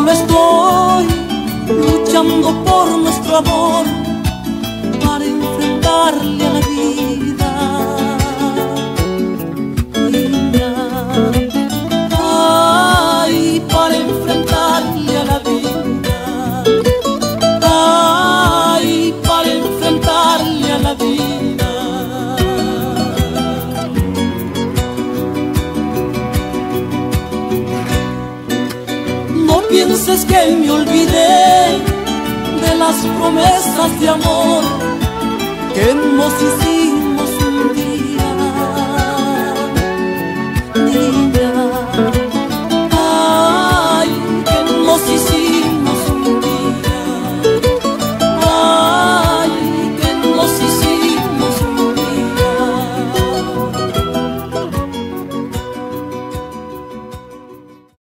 solo estoy luchando por nuestro amor para enfrentarle a la vida. Niña, ay, para enfrentarle a la vida. Ay, para enfrentarle a la vida. No pienses que me olvidé de las promesas de amor